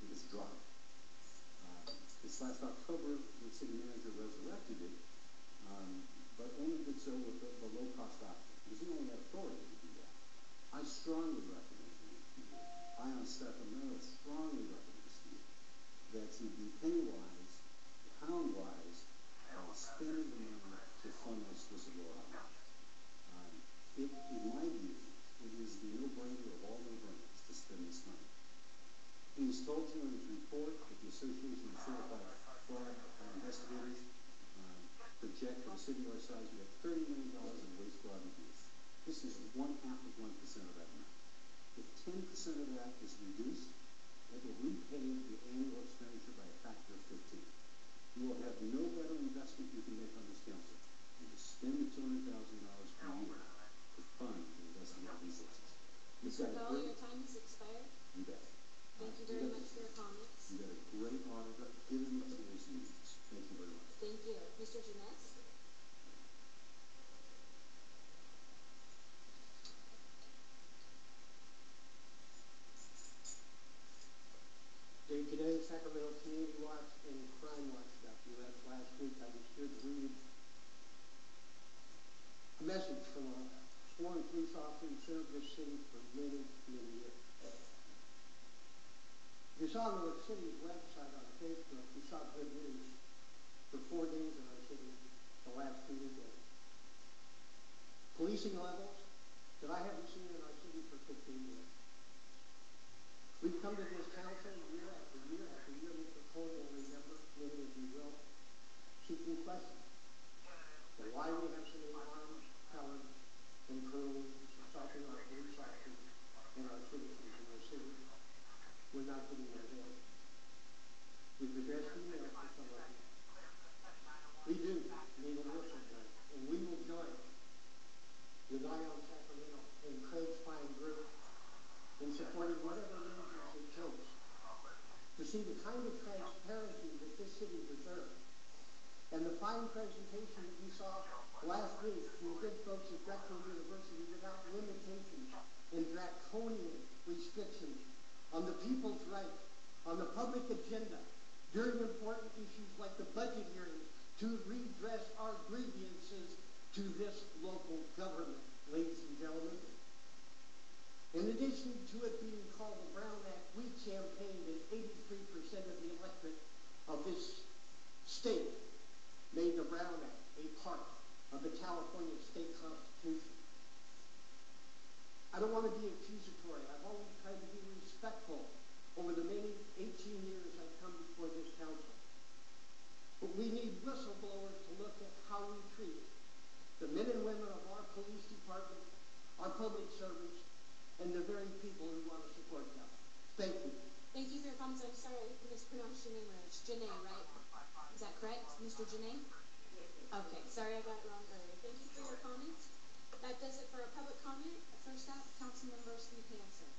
It was dry. This last October, the city manager resurrected it, but only did so with the low-cost option, because he only had authority to do that. I strongly recommend to you, I on Sacramento strongly recommend to you that you be penny-wise, pound-wise, spending the money to fund this whistleblower outreach. In my view, it is the no-brainer of all no-brainers to spend this money. He's told you in his report that the Association of Certified Fraud Investigators project for a city our size, we have $30 million in waste, fraud, and abuse. This is 1/2 of 1% of that amount. If 10% of that is reduced, it will repay the annual expenditure by a factor of 15. You will have no better investment you can make on this council than to spend the $200,000 per year to fund the investigative resources. Mr. Bell, your time has expired. You bet. Thank you very much for your comments. You got a great auditor. Give him the tools he needs. Thank you very much. Thank you. Mr. Jeunesse? Day-to-day Sacramento Community Watch and Crime Watch documents. Last week I was here to read a message from a sworn police officer who served this city for many, many years. You saw on the city's website on Facebook, you saw good news for 4 days in our city the last 2 weekends. Policing levels that I haven't seen in our city for 15 years. We've come to this council year after year after year, Mr. Cole will remember, many of you will, seeking questions. So why we have so many armed, talent, and criminals assaulting our police officers and our citizens in the city. We're not getting their help. We've addressed emails to some of you. We do need a whistleblower, and we will join with Ion Sacramento and Craig's fine group in supporting whatever measures it takes to see the kind of transparency that this city deserves. And the fine presentation that you saw last week from the good folks at Drexel University without limitations and draconian restrictions on the people's rights, on the public agenda, during important issues like the budget hearings to redress our grievances to this local government, ladies and gentlemen. In addition to it being called the Brown Act, we campaigned and 83% of the electorate of this state made the Brown Act a part of the California state constitution. I don't want to be accusatory. I've always tried to be respectful over the many 18 years I've come before this council. But we need whistleblowers to look at how we treat the men and women of our police department, our public servants, and the very people who want to support them. Thank you. Thank you for your comments. I'm sorry I mispronounced your name. It's Janae, right? Is that correct, Mr. Janae? Okay, sorry I got it wrong earlier. Thank you for your comments. That does it for our public comment. First up, Councilmember Steve Hansen.